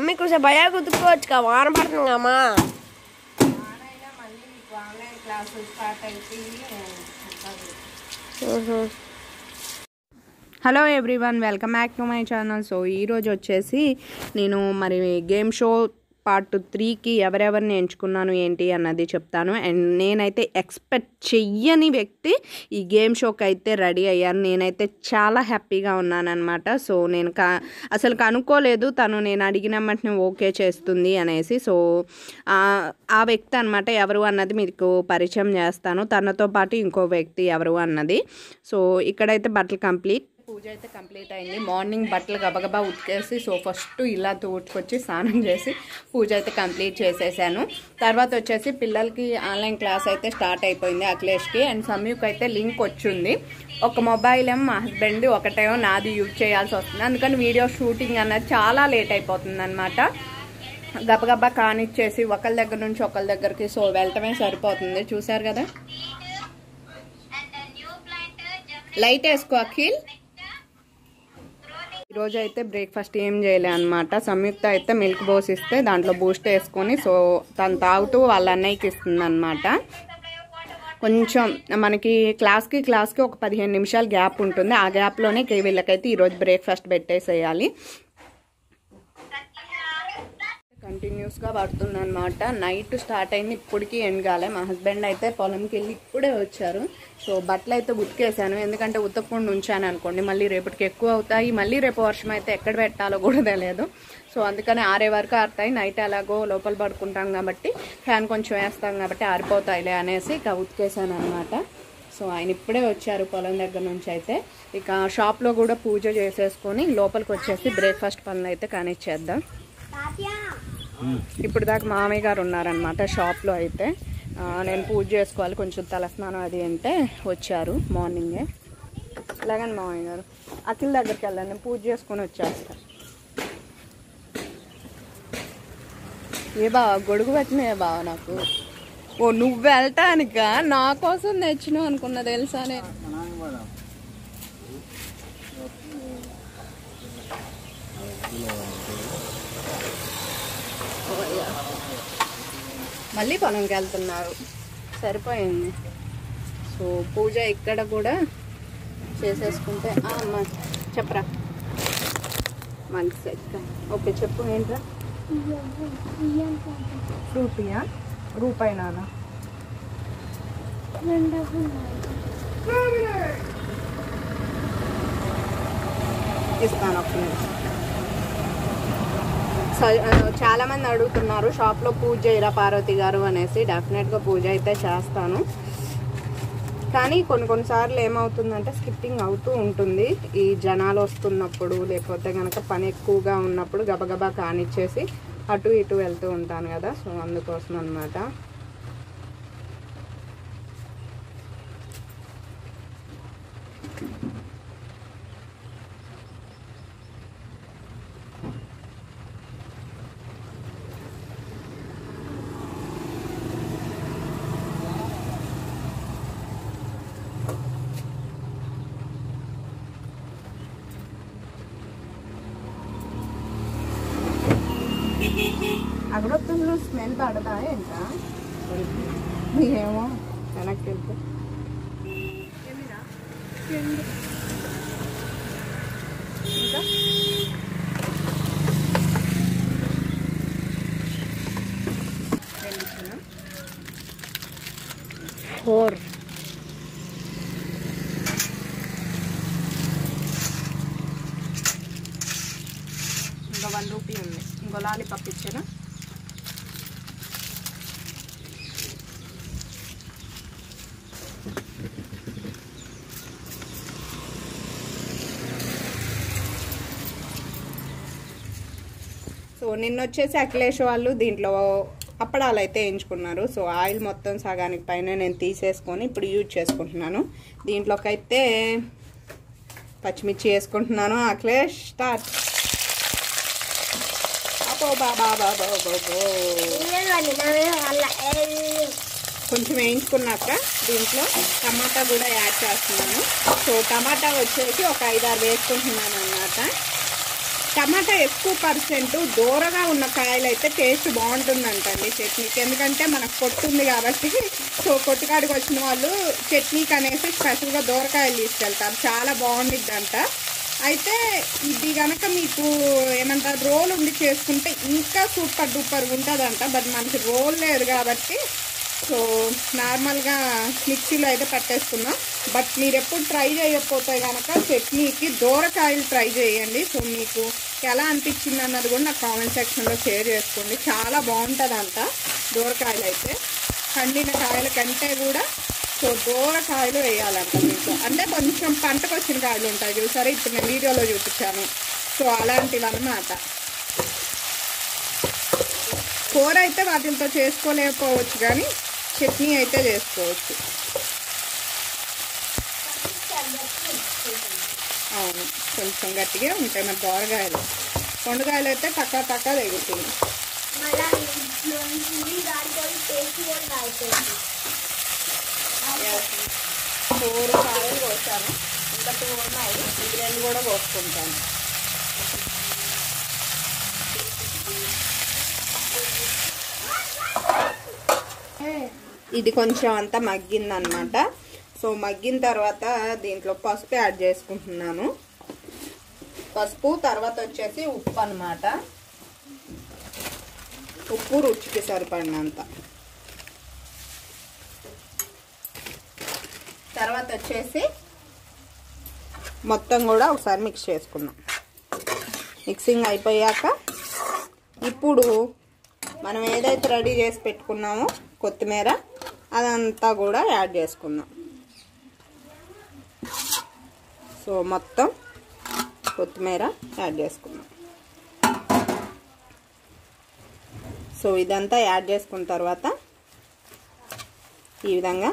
Mummy కొంచెం భయా కుదుకోవచ్చు కదా, వాన పడుతుందమ్మా. Hello everyone, welcome back to my channel. So ఈరోజు వచ్చేసి నేను మరి గేమ్ షో పార్ట్ 3కి ఎవరెవరిని ఎంచుకున్నాను ఏంటి అన్నది చెప్తాను. అండ్ నేనైతే ఎక్స్పెక్ట్ చెయ్యని వ్యక్తి ఈ గేమ్ షోకి అయితే రెడీ అయ్యాను. నేనైతే చాలా హ్యాపీగా ఉన్నాను అనమాట. సో నేను అసలు కనుక్కోలేదు తను నేను అడిగిన వెంటనే ఓకే చేస్తుంది అనేసి. సో ఆ వ్యక్తి అనమాట ఎవరు అన్నది మీకు పరిచయం చేస్తాను. తనతో పాటు ఇంకో వ్యక్తి ఎవరు అన్నది. సో ఇక్కడైతే బట్టలు కంప్లీట్, పూజ అయితే కంప్లీట్ అయింది. మార్నింగ్ బట్టలు గబగబా ఉతికేసి సో ఫస్ట్ ఇలా తోడుకొచ్చి స్నానం చేసి పూజ అయితే కంప్లీట్ చేసేసాను. తర్వాత వచ్చేసి పిల్లలకి ఆన్లైన్ క్లాస్ అయితే స్టార్ట్ అయిపోయింది అఖిలేష్కి. అండ్ సమీకి అయితే లింక్ వచ్చింది. ఒక మొబైల్ ఏమో మా హస్బెండ్, ఒకటేమో నాది యూజ్ చేయాల్సి వస్తుంది. అందుకని వీడియో షూటింగ్ అన్నది చాలా లేట్ అయిపోతుంది అనమాట. గబగబా కానిచ్చేసి ఒకళ్ళ దగ్గర నుంచి ఒకళ్ళ దగ్గరికి సో వెళ్ళటమే సరిపోతుంది. చూసారు కదా, లైట్ వేసుకో అఖిల్. ఈరోజు అయితే బ్రేక్ఫాస్ట్ ఏం చేయలే అనమాట. సంయుక్త అయితే మిల్క్ బోస్ ఇస్తే దాంట్లో బూస్ట్ వేసుకొని సో తను తాగుతూ వాళ్ళ అన్నయ్యకి ఇస్తుంది అనమాట. కొంచెం మనకి క్లాస్కి ఒక 15 నిమిషాలు గ్యాప్ ఉంటుంది. ఆ గ్యాప్లోనే వీళ్ళకైతే ఈరోజు బ్రేక్ఫాస్ట్ పెట్టేసేయాలి. కంటిన్యూస్గా పడుతుంది అనమాట. నైట్ స్టార్ట్ అయింది, ఇప్పటికీ ఎండ్ కాలే. మా హస్బెండ్ అయితే పొలంకి వెళ్ళి ఇప్పుడే వచ్చారు. సో బట్టలు అయితే ఉతికేసాను, ఎందుకంటే ఉతకకుండా ఉంచాను అనుకోండి మళ్ళీ రేపటికి ఎక్కువ అవుతాయి. మళ్ళీ రేపు వర్షం అయితే ఎక్కడ పెట్టాలో కూడా తెలియదు. సో అందుకని ఆరే వరకు ఆరుతాయి. నైట్ ఎలాగో లోపల పడుకుంటాం కాబట్టి ఫ్యాన్ కొంచెం వేస్తాం కాబట్టి ఆరిపోతాయిలే అనేసి ఇక ఉతికేసాను అనమాట. సో ఆయన ఇప్పుడే వచ్చారు పొలం దగ్గర నుంచి. అయితే ఇక షాప్లో కూడా పూజ చేసేసుకొని లోపలికి వచ్చేసి బ్రేక్ఫాస్ట్ పనులు అయితే కానిచ్చేద్దాం. ఇప్పుడు దాకా మామయ్య గారు ఉన్నారనమాట షాప్లో. అయితే నేను పూజ చేసుకోవాలి, కొంచెం తలస్నానం అది అంటే వచ్చారు మార్నింగే. అలాగని మామయ్య గారు అఖిల్ దగ్గరికి వెళ్ళండి, నేను పూజ చేసుకొని వచ్చేస్తాను. ఏ బావ గొడుగు పెట్టినా బావ నాకు. ఓ నువ్వు వెళ్ళటానిక నా కోసం తెచ్చినావు అనుకున్నా తెలుసానే. మళ్ళీ పొలంకి వెళ్తున్నారు, సరిపోయింది. సో పూజ ఇక్కడ కూడా చేసేసుకుంటే అమ్మ చెప్పరా మంచి సెట్. ఓకే చెప్పు ఏంట్రా. రూపాయా? రూపాయినా ఇస్తాను. ఒక నిమిషం. చాలా మంది అడుగుతున్నారు షాప్లో పూజ చేయరా పార్వతి గారు అనేసి. డెఫినెట్గా పూజ అయితే చేస్తాను, కానీ కొన్నిసార్లు ఏమవుతుందంటే స్కిప్పింగ్ అవుతూ ఉంటుంది. ఈ జనాలు వస్తున్నప్పుడు లేకపోతే కనుక పని ఎక్కువగా ఉన్నప్పుడు గబగబా కానిచ్చేసి అటు ఇటు వెళ్తూ ఉంటాను కదా. సో అందుకోసం అన్నమాట. అగరొత్తులు స్మెల్ పడదా ఏంటా? ఏమో వెనక్కి వెళ్తే ఇంకా 4 ఇంకా 1 రూపీ ఉంది. ఇంకో లాలీపాప్ ఇచ్చాను. సో నిన్న వచ్చేసి అఖిలేష్ వాళ్ళు దీంట్లో అప్పడాలు అయితే వేయించుకున్నారు. సో ఆయిల్ మొత్తం సగానికి పైన నేను తీసేసుకొని ఇప్పుడు యూజ్ చేసుకుంటున్నాను. దీంట్లోకి అయితే పచ్చిమిర్చి వేసుకుంటున్నాను. అఖిలేష్ స్టార్ట్. కొంచెం వేయించుకున్నాక దీంట్లో టమాటా కూడా యాడ్ చేస్తున్నాను. సో టమాటా వచ్చేసి ఒక 5-6 వేసుకుంటున్నాను అన్నమాట. టమాటా ఎక్కువ పర్సెంట్ దూరగా ఉన్న కాయలు అయితే టేస్ట్ బాగుంటుందంటండి చట్నీకి. ఎందుకంటే మనకు పొట్టు ఉంది కాబట్టి. సో కొట్టుకాడికి వచ్చిన వాళ్ళు చట్నీకి అనేసి స్పెషల్గా దూరకాయలు తీసుకెళ్తారు, చాలా బాగుండిద్దంట. అయితే ఇది కనుక మీకు ఏమంటారు రోల్ ఉండి చేసుకుంటే ఇంకా సూపర్ డూపర్ ఉంటుందంట. బట్ మనకి రోల్ లేదు కాబట్టి సో నార్మల్గా మిక్సీలో అయితే పట్టేసుకున్నాం. బట్ మీరు ఎప్పుడు ట్రై చేయకపోతే కనుక చట్నీకి దూరకాయలు ట్రై చేయండి. సో మీకు ఎలా అనిపించింది అన్నది కూడా నాకు కామెంట్ సెక్షన్లో షేర్ చేసుకోండి. చాలా బాగుంటుందంట దూరకాయలు అయితే. పండిన కాయల కంటే కూడా సో దూరకాయలు వేయాలంట మీకు. అంటే కొంచెం పంటకు వచ్చిన కాయలు ఉంటాయి చూసారా, ఇప్పుడు నేను వీడియోలో చూపించాను. సో అలాంటివి అన్నమాట. కూర అయితే వాటితో చేసుకోలేకపోవచ్చు కానీ చట్నీ అయితే చేసుకోవచ్చు. అవును, కొంచెం గట్టిగా ఉంటాయి మన దోరకాయలు. కొండకాయలు అయితే టక్కా టక్కా తెగుతుంది. 4 కాయలు కోసాను, ఇంకా 2 ఉన్నాయి. ఇది 2 కూడా కోసుకుంటాను. ఇది కొంచెం అంతా మగ్గిందనమాట. సో మగ్గిన తర్వాత దీంట్లో పసుపు యాడ్ చేసుకుంటున్నాను. పసుపు తర్వాత వచ్చేసి ఉప్పు అన్నమాట. ఉప్పు రుచికి సరిపడినంత. తర్వాత వచ్చేసి మొత్తం కూడా ఒకసారి మిక్స్ చేసుకున్నాం. మిక్సింగ్ అయిపోయాక ఇప్పుడు మనం ఏదైతే రెడీ చేసి పెట్టుకున్నామో కొత్తిమీర అదంతా కూడా యాడ్ చేసుకుందాం. సో మొత్తం కొత్తిమీర యాడ్ చేసుకుందాం. సో ఇదంతా యాడ్ చేసుకున్న తర్వాత ఈ విధంగా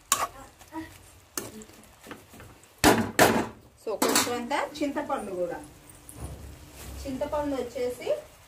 సో కొంచెం అంతా చింతపండు కూడా. చింతపండు వచ్చేసి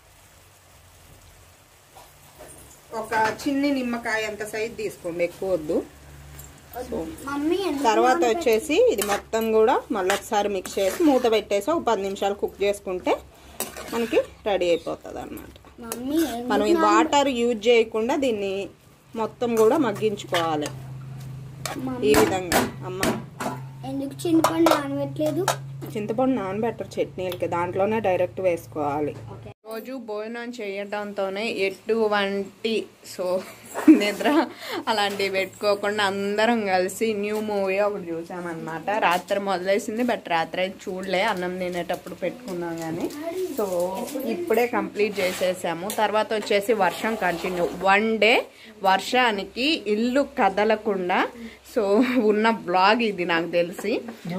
ఒక చిన్ని నిమ్మకాయ అంత సైజ్ తీసుకోండి, ఎక్కువ వద్దు. సో తర్వాత వచ్చేసి ఇది మొత్తం కూడా మళ్ళీ ఒకసారి మిక్స్ చేసి మూత పెట్టేసి ఒక 10 నిమిషాలు కుక్ చేసుకుంటే మనకి రెడీ అయిపోతుంది అన్నమాట. మనం ఈ వాటర్ యూజ్ చేయకుండా దీన్ని మొత్తం కూడా మగ్గించుకోవాలి ఈ విధంగా. అమ్మ ఎందుకు చింతపండు నానబెట్టలేదు? చింతపండు నానబెట్టరు చట్నీలకి, దాంట్లోనే డైరెక్ట్ వేసుకోవాలి. రోజు భోజనం చేయడంతోనే ఎటువంటి సో నిద్ర అలాంటివి పెట్టుకోకుండా అందరం కలిసి న్యూ మూవీ ఒకటి చూసామన్నమాట. రాత్రి మొదలేసింది, బట్ రాత్రి అయితే చూడలే, అన్నం తినేటప్పుడు పెట్టుకున్నాం కానీ. సో ఇప్పుడే కంప్లీట్ చేసేసాము. తర్వాత వచ్చేసి వర్షం కంటిన్యూ. 1 డే వర్షానికి ఇల్లు కదలకుండా సో ఉన్న బ్లాగ్ ఇది నాకు తెలిసి.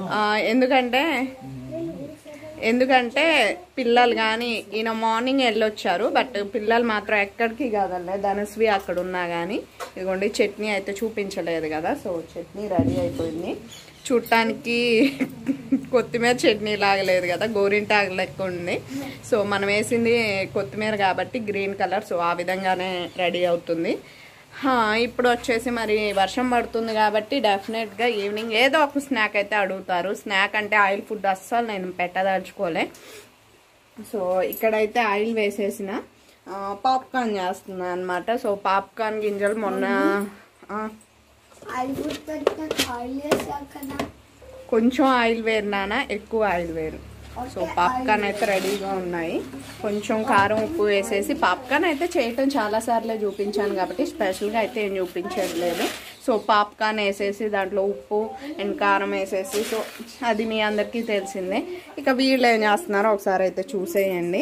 ఎందుకంటే పిల్లలు కానీ ఈయన మార్నింగ్ వెళ్ళొచ్చారు, బట్ పిల్లలు మాత్రం ఎక్కడికి కాదండి, ధనస్వి అక్కడ ఉన్నా కానీ. ఇదిగోండి చట్నీ అయితే చూపించలేదు కదా. సో చట్నీ రెడీ అయిపోయింది. చూడటానికి కొత్తిమీర చట్నీ లాగలేదు కదా, గోరింటాకు లెక్క ఉంది. సో మనం వేసింది కొత్తిమీర కాబట్టి గ్రీన్ కలర్. సో ఆ విధంగానే రెడీ అవుతుంది. ఇప్పుడు వచ్చేసి మరి వర్షం పడుతుంది కాబట్టి డెఫినెట్గా ఈవినింగ్ ఏదో ఒక స్నాక్ అయితే అడుగుతారు. స్నాక్ అంటే ఆయిల్ ఫుడ్ అస్సలు నేను పెట్టదలుచుకోలే. సో ఇక్కడైతే ఆయిల్ వేసేసిన పాప్కార్న్ చేస్తున్నా అనమాట. సో పాప్కార్న్ గింజలు మొన్న కొంచెం ఆయిల్ వేరు నాన్న, ఎక్కువ ఆయిల్ వేరు. సో పాప్కార్న్ అయితే రెడీగా ఉన్నాయి. కొంచెం కారం ఉప్పు వేసేసి పాప్కార్న్ అయితే చేయటం చాలాసార్లే చూపించాను కాబట్టి స్పెషల్గా అయితే ఏం చూపించట్లేదు. సో పాప్కార్న్ వేసేసి దాంట్లో ఉప్పు అండ్ కారం వేసేసి, సో అది మీ అందరికీ తెలిసిందే. ఇక వీళ్ళు ఏం చేస్తున్నారో ఒకసారి అయితే చూసేయండి.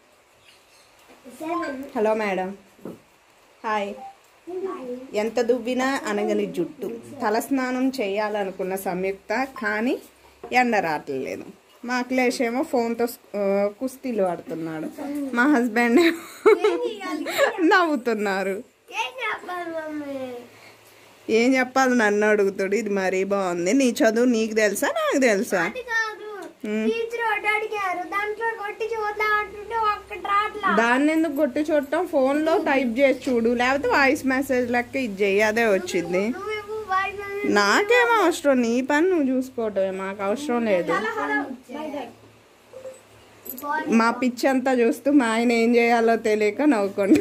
Hello madam, hi. ఎంత దువ్వినా అనగని జుట్టు. తలస్నానం చేయాలనుకున్న సంయుక్త కానీ ఎండ రావట్లేదు. మా అఖిలేష్ ఏమో ఫోన్తో కుస్తీలు ఆడుతున్నాడు, మా హస్బెండ్ నవ్వుతున్నారు. ఏం చెప్పాలి నన్ను అడుగుతాడు. ఇది మరీ బాగుంది. నీ చదువు నీకు తెలుసా నాకు తెలుసా? దాన్ని ఎందుకు కొట్టి చూడటం, ఫోన్లో టైప్ చేసి చూడు, లేకపోతే వాయిస్ మెసేజ్ లెక్క ఇది చెయ్యి, అదే వచ్చింది. నాకేమో అవసరం, నీ పని నువ్వు చూసుకోవటమే, మాకు అవసరం లేదు. మా పిచ్చి అంతా చూస్తూ మా ఆయన ఏం చేయాలో తెలియక నవ్వుకోండి.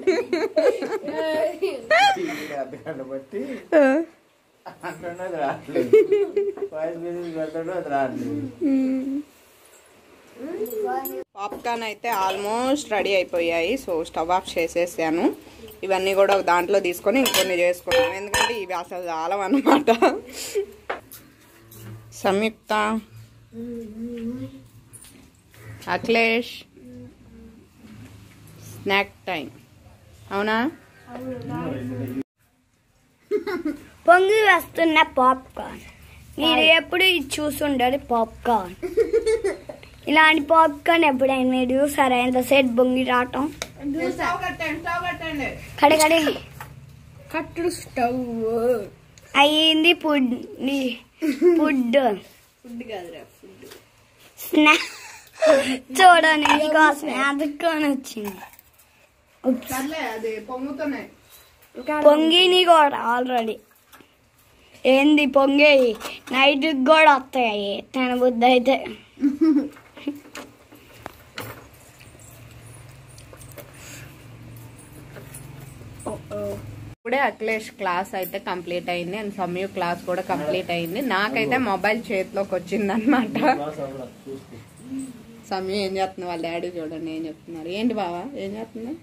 పాప్కార్న్ అయితే ఆల్మోస్ట్ రెడీ అయిపోయాయి. సో స్టవ్ ఆఫ్ చేసేసాను. ఇవన్నీ కూడా ఒక దాంట్లో తీసుకొని ఇంకొన్ని చేసుకున్నాను, ఎందుకంటే ఇవి అసలు చాలవన్నమాట. Samyuktha, Akhilesh, snack time. అవునా? పొంగి వస్తున్న పాప్కార్న్. మీరు ఎప్పుడు ఇది చూసుంటారు పాప్కార్న్. ఇలాంటి పాప్కార్న్ ఎప్పుడైనా మీరు చూసారా? ఎంత సెట్ పొంగి రావటం. కడగడే కట్టు స్టవ్ అయ్యింది. ఫుడ్ స్నాక్ చూడండి, మీకోసమే అదుకొని వచ్చింది. పొంగిని కూడా ఆల్రెడీ ఏంది పొంగి నైట్ కూడా వస్తాయి తన బుద్ధి అయితే. ఇప్పుడే అఖిలేష్ క్లాస్ అయితే కంప్లీట్ అయింది అండ్ సమయు క్లాస్ కూడా కంప్లీట్ అయింది. నాకైతే మొబైల్ చేతిలోకి వచ్చింది అనమాట. సమయు ఏం చేస్తున్నా వాళ్ళ డాడీ చూడండి ఏం చెప్తున్నారు. ఏంటి బావా ఏం చేస్తున్నా?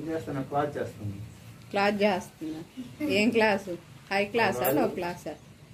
క్లాస్ చేస్తున్నా. ఏం క్లాసు? హై క్లాసా లో క్లాసా?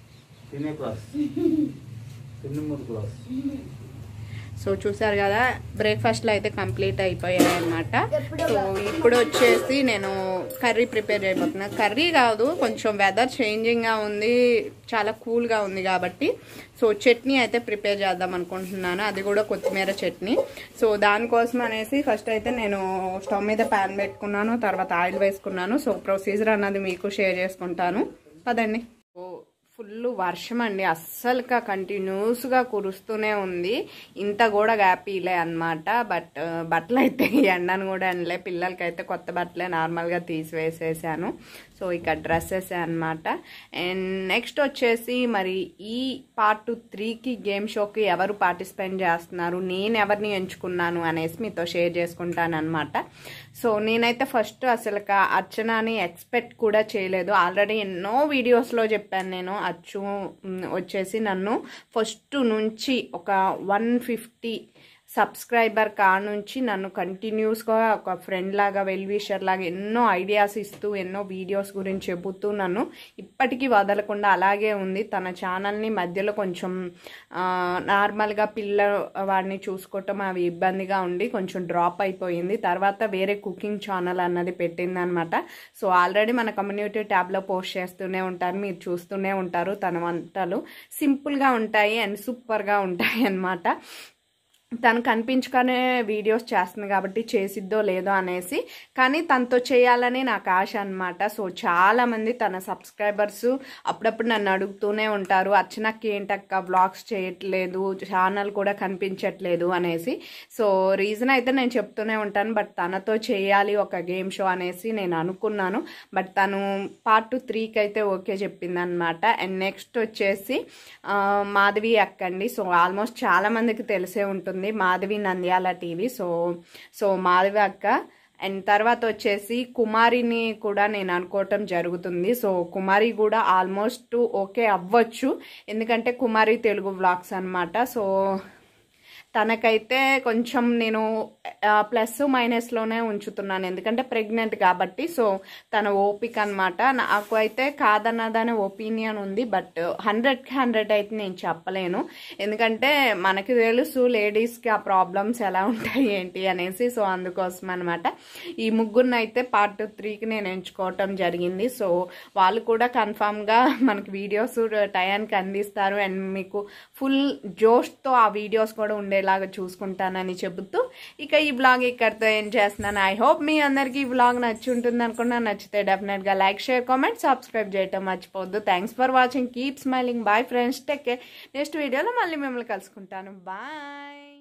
సో చూసారు కదా, బ్రేక్ఫాస్ట్లో అయితే కంప్లీట్ అయిపోయాయి అనమాట. సో ఇప్పుడు వచ్చేసి నేను కర్రీ ప్రిపేర్ చేయబోతున్నా. కర్రీ కాదు, కొంచెం వెదర్ చేంజింగ్గా ఉంది, చాలా కూల్గా ఉంది కాబట్టి సో చట్నీ అయితే ప్రిపేర్ చేద్దాం అనుకుంటున్నాను. అది కూడా కొత్తిమీర చట్నీ. సో దానికోసం అనేసి ఫస్ట్ అయితే నేను స్టవ్ మీద ప్యాన్ పెట్టుకున్నాను, తర్వాత ఆయిల్ వేసుకున్నాను. సో ప్రొసీజర్ అన్నది మీకు షేర్ చేసుకుంటాను పదండి. ఫుల్ వర్షం అండి, అస్సలుగా కంటిన్యూస్గా కురుస్తూనే ఉంది. ఇంత కూడా గ్యాప్ ఇలే అనమాట. బట్ బట్టలు అయితే ఎండను కూడా అనలే. పిల్లలకైతే కొత్త బట్టలే నార్మల్గా తీసివేసేసాను. సో ఇక డ్రెస్సెస్ అనమాట. అండ్ నెక్స్ట్ వచ్చేసి మరి ఈ పార్ట్ 3కి గేమ్ షోకి ఎవరు పార్టిసిపేట్ చేస్తున్నారు, నేను ఎవరిని ఎంచుకున్నాను అనేసి మీతో షేర్ చేసుకుంటాను అనమాట. సో నేనైతే ఫస్ట్ అసలు అర్చనని ఎక్స్పెక్ట్ కూడా చేయలేదు. ఆల్రెడీ ఎన్నో వీడియోస్లో చెప్పాను నేను. అచ్చు వచ్చేసి నన్ను ఫస్ట్ నుంచి ఒక 150 సబ్స్క్రైబర్ నుంచి నన్ను కంటిన్యూస్గా ఒక ఫ్రెండ్ లాగా, వెల్ విషర్ లాగా ఎన్నో ఐడియాస్ ఇస్తూ ఎన్నో వీడియోస్ గురించి చెబుతూ నన్ను ఇప్పటికీ వదలకుండా అలాగే ఉంది. తన ఛానల్ని మధ్యలో కొంచెం నార్మల్గా పిల్లవాడిని చూసుకోవటం అవి ఇబ్బందిగా ఉండి కొంచెం డ్రాప్ అయిపోయింది. తర్వాత వేరే కుకింగ్ ఛానల్ అన్నది పెట్టిందనమాట. సో ఆల్రెడీ మన కమ్యూనిటీ ట్యాబ్లో పోస్ట్ చేస్తూనే ఉంటారు, మీరు చూస్తూనే ఉంటారు. తన వంటలు సింపుల్గా ఉంటాయి అండ్ సూపర్గా ఉంటాయి అన్నమాట. తను కనిపించుకునే వీడియోస్ చేస్తుంది కాబట్టి చేసిద్దో లేదో అనేసి, కానీ తనతో చేయాలని నాకు ఆశ అనమాట. సో చాలామంది తన సబ్స్క్రైబర్స్ అప్పుడప్పుడు నన్ను అడుగుతూనే ఉంటారు, అర్చనకి ఏంటక్క వ్లాగ్స్ చేయట్లేదు, ఛానల్ కూడా కనిపించట్లేదు అనేసి. సో రీజన్ అయితే నేను చెప్తూనే ఉంటాను. బట్ తనతో చేయాలి ఒక గేమ్ షో అనేసి నేను అనుకున్నాను. బట్ తను పార్ట్ 3కి అయితే ఓకే చెప్పింది అనమాట. అండ్ నెక్స్ట్ వచ్చేసి మాధవి అక్క అండి. సో ఆల్మోస్ట్ చాలామందికి తెలిసే ఉంటుంది, మాధవి నంద్యాల టీవీ. సో మాధవి అక్క. అండ్ తర్వాత వచ్చేసి కుమారిని కూడా నేను అనుకోవటం జరుగుతుంది. సో కుమారి కూడా ఆల్మోస్ట్ ఓకే అవ్వచ్చు, ఎందుకంటే కుమారి తెలుగు వ్లాగ్స్ అనమాట. సో తనకైతే కొంచెం నేను ప్లస్ మైనస్లోనే ఉంచుతున్నాను, ఎందుకంటే ప్రెగ్నెంట్ కాబట్టి. సో తన ఓపిక అనమాట. నాకు అయితే కాదన్నదనే ఒపీనియన్ ఉంది. బట్ 100కి 100 అయితే నేను చెప్పలేను, ఎందుకంటే మనకి తెలుసు లేడీస్కి ఆ ప్రాబ్లమ్స్ ఎలా ఉంటాయి ఏంటి అనేసి. సో అందుకోసం అనమాట ఈ ముగ్గురిని అయితే పార్ట్ 3కి నేను ఎంచుకోవటం జరిగింది. సో వాళ్ళు కూడా కన్ఫామ్గా మనకి వీడియోస్ టయానికి అందిస్తారు అండ్ మీకు ఫుల్ జోష్తో ఆ వీడియోస్ కూడా ఉండేలాగా చూసుకుంటానని చెబుతూ ఇక ఈ వ్లాగ్ ఇక్కడితో ఏం చేస్తున్నాను. ఐ హోప్ మీ అందరికీ ఈ వ్లాగ్ నచ్చి ఉంటుంది అనుకున్నా. నచ్చితే డెఫినెట్గా లైక్, షేర్, కామెంట్, సబ్స్క్రైబ్ చేయటం మర్చిపోవద్దు. Thanks for watching. Keep smiling. Bye friends. Take care. Next వీడియోలో మళ్ళీ మిమ్మల్ని కలుసుకుంటాను. బాయ్.